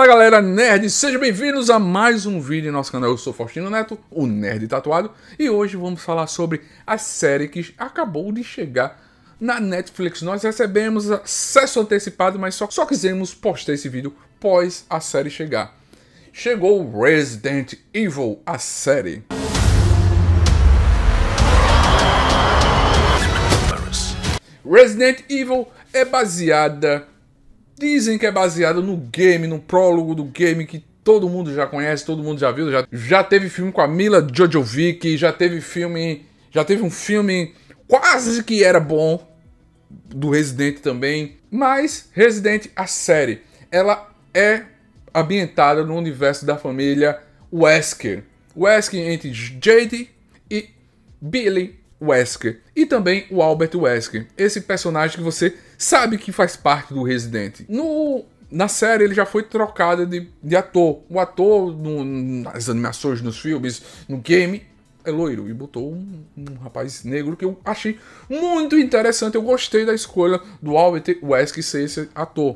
galera nerd, sejam bem-vindos a mais um vídeo em nosso canal. Eu sou Faustino Neto, o Nerd Tatuado, e hoje vamos falar sobre a série que acabou de chegar na Netflix. Nós recebemos acesso antecipado, mas só quisemos postar esse vídeo pós a série chegar. Chegou Resident Evil, a série. Resident Evil é baseada... Dizem que é baseado no game, no prólogo do game que todo mundo já conhece, todo mundo já viu. Já teve filme com a Mila Jovovich, já teve um filme quase que era bom do Resident também. Mas Resident, a série, ela é ambientada no universo da família Wesker. Wesker entre Jade e Billy Wesker. E também o Albert Wesker. Esse personagem que você sabe que faz parte do Resident. Na série ele já foi trocado de ator. O ator nas animações, nos filmes, no game, é loiro. E botou um rapaz negro que eu achei muito interessante. Eu gostei da escolha do Albert Wesker ser esse ator.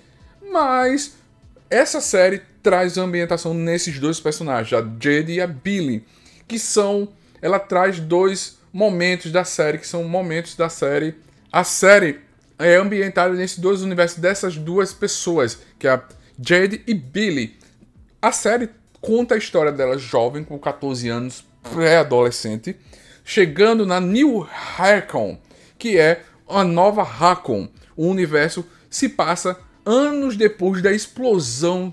Mas essa série traz a ambientação nesses dois personagens, a Jade e a Billy. Que são... Ela traz dois momentos da série, que são momentos da série. A série é ambientada nesses dois universos dessas duas pessoas, que é a Jade e Billy. A série conta a história dela jovem, com 14 anos, pré-adolescente, chegando na New Raccoon, que é a nova Raccoon. O universo se passa anos depois da explosão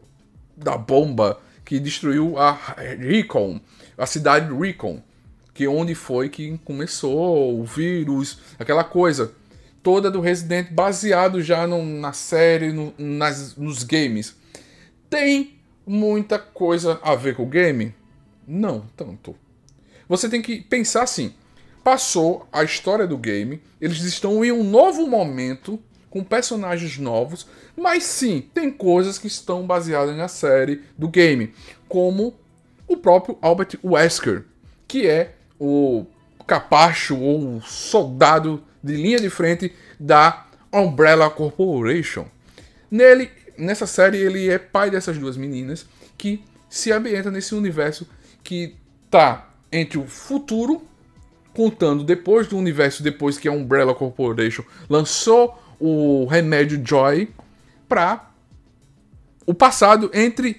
da bomba que destruiu a Raccoon, a cidade de Raccoon. Que onde foi que começou o vírus, aquela coisa toda do Resident, baseado já na série, nos games. Tem muita coisa a ver com o game? Não tanto. Você tem que pensar assim, passou a história do game, eles estão em um novo momento, com personagens novos, mas sim, tem coisas que estão baseadas na série do game, como o próprio Albert Wesker, que é o capacho ou soldado de linha de frente da Umbrella Corporation. Nessa série, ele é pai dessas duas meninas que se ambienta nesse universo que tá entre o futuro, contando depois do universo, depois que a Umbrella Corporation lançou o remédio Joy, para o passado, entre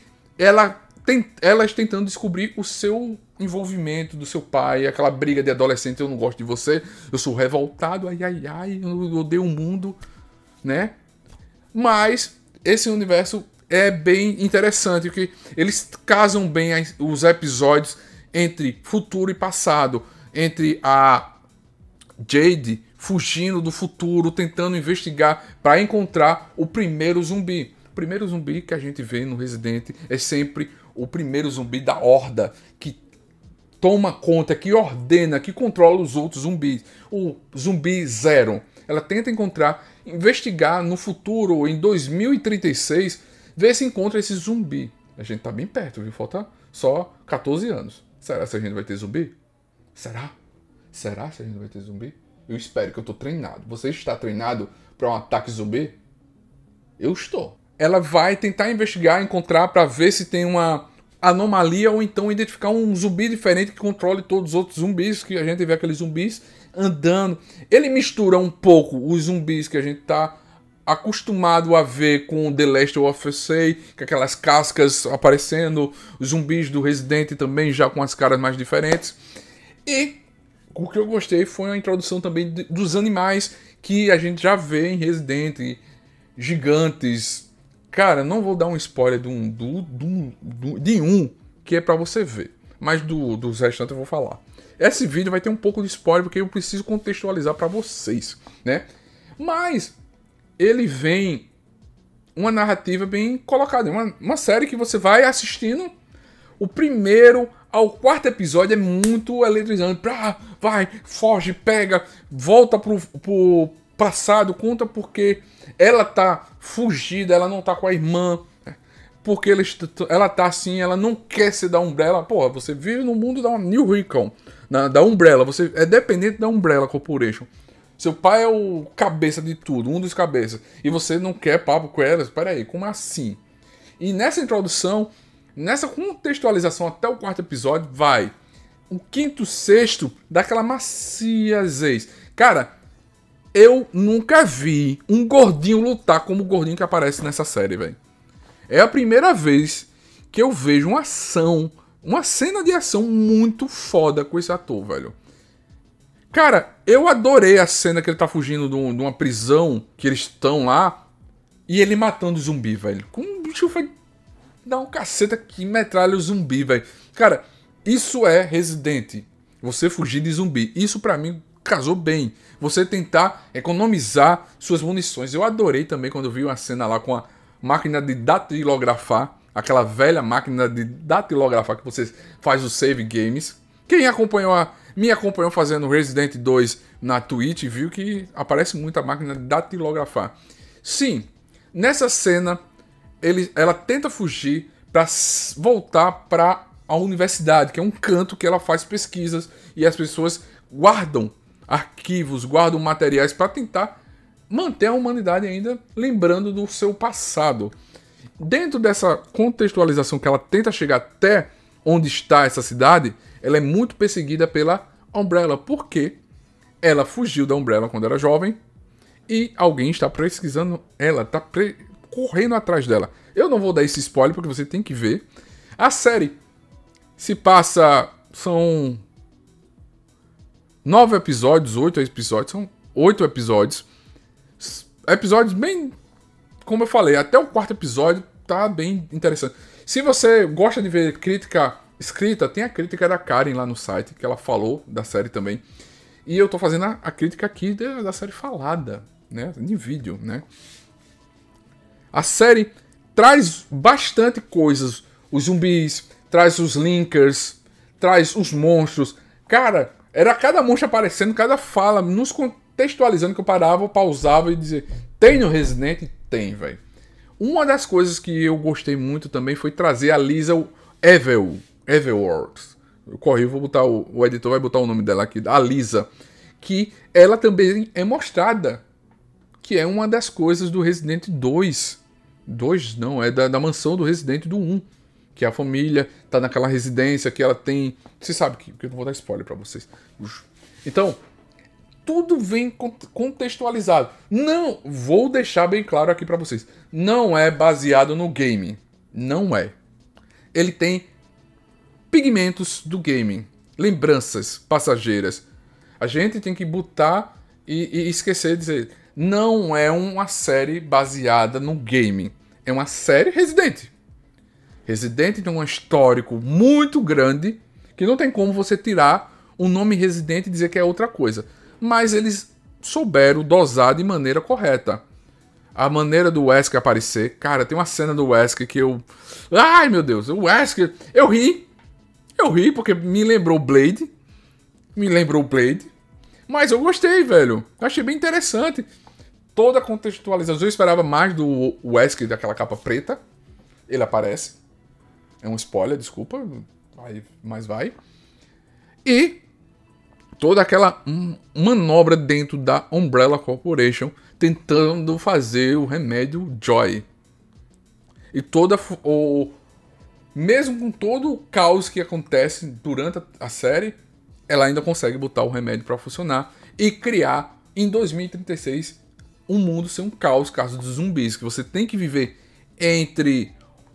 elas tentando descobrir o seu envolvimento do seu pai, aquela briga de adolescente, eu não gosto de você, eu sou revoltado, eu odeio o mundo, né? Mas esse universo é bem interessante, porque eles casam bem os episódios entre futuro e passado, entre a Jade fugindo do futuro, tentando investigar para encontrar o primeiro zumbi. O primeiro zumbi que a gente vê no Resident é sempre o primeiro zumbi da horda, que toma conta, que ordena, que controla os outros zumbis. O zumbi zero. Ela tenta investigar no futuro, em 2036, ver se encontra esse zumbi. A gente tá bem perto, viu? Falta só 14 anos. Será que a gente vai ter zumbi? Será? Será que a gente vai ter zumbi? Eu espero, que eu tô treinado. Você está treinado para um ataque zumbi? Eu estou. Ela vai tentar investigar, encontrar para ver se tem uma anomalia ou então identificar um zumbi diferente que controle todos os outros zumbis, que a gente vê aqueles zumbis andando. Ele mistura um pouco os zumbis que a gente tá acostumado a ver com The Last of Us, com aquelas cascas aparecendo, os zumbis do Resident também já com as caras mais diferentes. E o que eu gostei foi a introdução também dos animais que a gente já vê em Resident, gigantes. Cara, não vou dar um spoiler de um que é pra você ver. Mas dos restantes eu vou falar. Esse vídeo vai ter um pouco de spoiler porque eu preciso contextualizar pra vocês, né? Mas ele vem uma narrativa bem colocada. Uma série que você vai assistindo. O primeiro ao quarto episódio é muito eletrizante. Vai, foge, pega, volta pro passado, conta porque ela tá fugida, ela não tá com a irmã, porque ela tá assim, ela não quer ser da Umbrella. Porra, você vive no mundo da New Raccoon, da Umbrella, você é dependente da Umbrella Corporation. Seu pai é o cabeça de tudo, um dos cabeças, e você não quer papo com ela? Espera aí, como assim? E nessa introdução, nessa contextualização até o quarto episódio, vai o quinto, sexto, daquela maciazez. Cara, eu nunca vi um gordinho lutar como o gordinho que aparece nessa série, velho. É a primeira vez que eu vejo uma ação, uma cena de ação muito foda com esse ator, velho. Cara, eu adorei a cena que ele tá fugindo de uma prisão, que eles estão lá, e ele matando o zumbi, velho. Com o bicho vai dar um caceta que metralha o zumbi, velho. Cara, isso é Resident. Você fugir de zumbi. Isso pra mim casou bem. Você tentar economizar suas munições. Eu adorei também quando eu vi uma cena lá com a máquina de datilografar. Aquela velha máquina de datilografar que você faz os save games. Quem me acompanhou fazendo Resident 2 na Twitch viu que aparece muito a máquina de datilografar. Sim, nessa cena ela tenta fugir para voltar para a universidade, que é um canto que ela faz pesquisas e as pessoas guardam arquivos, guardam materiais para tentar manter a humanidade ainda lembrando do seu passado. Dentro dessa contextualização que ela tenta chegar até onde está essa cidade, ela é muito perseguida pela Umbrella, porque ela fugiu da Umbrella quando era jovem e alguém está pesquisando ela, está correndo atrás dela. Eu não vou dar esse spoiler porque você tem que ver. A série se passa... São 9 episódios, 8 episódios. São 8 episódios. Episódios bem... Como eu falei, até o quarto episódio tá bem interessante. Se você gosta de ver crítica escrita, tem a crítica da Karen lá no site, que ela falou da série também. E eu tô fazendo a crítica aqui da série falada, né? Em vídeo, né? A série traz bastante coisas. Os zumbis, traz os linkers, traz os monstros. Cara, era cada monstro aparecendo, cada fala, nos contextualizando, que eu parava, pausava e dizia: tem no Resident? Tem, velho. Uma das coisas que eu gostei muito também foi trazer a Lisa Everworld. Eu corri, vou botar o editor vai botar o nome dela aqui, a Lisa, que ela também é mostrada, que é uma das coisas do Resident 2. 2 não, é da mansão do Resident do 1. Que a família tá naquela residência que ela tem... Você sabe que eu não vou dar spoiler pra vocês. Então, tudo vem contextualizado. Não, vou deixar bem claro aqui pra vocês. Não é baseado no game. Não é. Ele tem pigmentos do game. Lembranças passageiras. A gente tem que botar e esquecer de dizer... Não é uma série baseada no game. É uma série Resident. Resident tem um histórico muito grande que não tem como você tirar o nome Resident e dizer que é outra coisa. Mas eles souberam dosar de maneira correta. A maneira do Wesker aparecer... Cara, tem uma cena do Wesker que eu... Ai, meu Deus. O Wesker... Eu ri porque me lembrou Blade. Mas eu gostei, velho. Eu achei bem interessante. Toda a contextualização. Eu esperava mais do Wesker, daquela capa preta. Ele aparece. É um spoiler, desculpa. Mas vai. E toda aquela manobra dentro da Umbrella Corporation tentando fazer o remédio Joy. E mesmo com todo o caos que acontece durante a série, ela ainda consegue botar o remédio para funcionar e criar em 2036 um mundo sem um caos, caso dos zumbis, que você tem que viver entre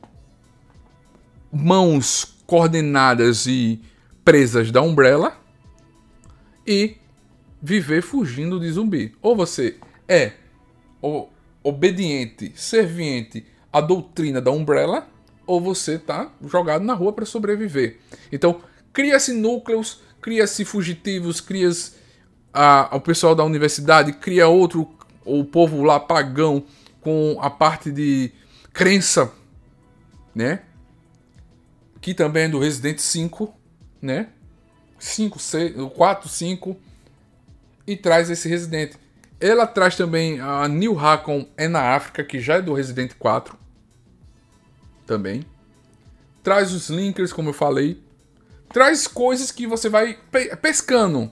mãos coordenadas e presas da Umbrella e viver fugindo de zumbi. Ou você é obediente, serviente à doutrina da Umbrella, ou você tá jogado na rua para sobreviver. Então, cria-se núcleos, cria-se fugitivos, cria-se o pessoal da universidade, cria o povo lá pagão com a parte de crença, né? Que também é do Resident 5, né? 5, 6, 4, 5. E traz esse Resident. Ela traz também a New Raccoon é na África, que já é do Resident 4. Também. Traz os linkers, como eu falei. Traz coisas que você vai pescando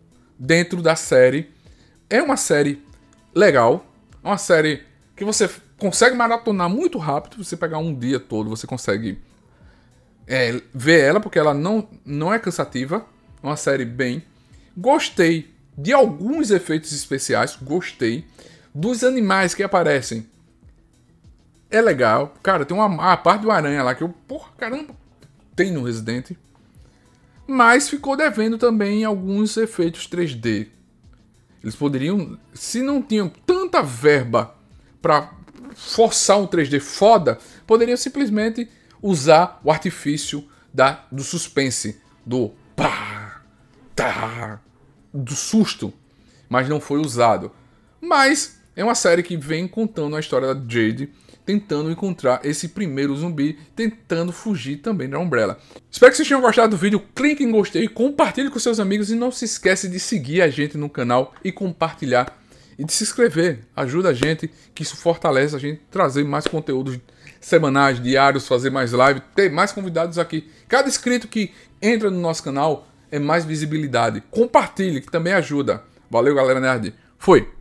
dentro da série. É uma série legal. É uma série que você consegue maratonar muito rápido. Você pegar um dia todo, você consegue ver ela, porque ela não é cansativa. É uma série bem... Gostei de alguns efeitos especiais, gostei. Dos animais que aparecem, é legal. Cara, tem a parte do aranha lá que eu... Porra, caramba, tem no Resident. Mas ficou devendo também alguns efeitos 3D. Eles poderiam... Se não tinham tanta verba pra forçar um 3D foda, poderiam simplesmente usar o artifício do suspense. Do pá, tá, do susto. Mas não foi usado. Mas é uma série que vem contando a história da Jade, tentando encontrar esse primeiro zumbi, tentando fugir também da Umbrella. Espero que vocês tenham gostado do vídeo, clique em gostei, compartilhe com seus amigos e não se esquece de seguir a gente no canal e compartilhar e de se inscrever. Ajuda a gente, que isso fortalece a gente trazer mais conteúdos semanais, diários, fazer mais live, ter mais convidados aqui. Cada inscrito que entra no nosso canal é mais visibilidade. Compartilhe, que também ajuda. Valeu, galera nerd. Fui!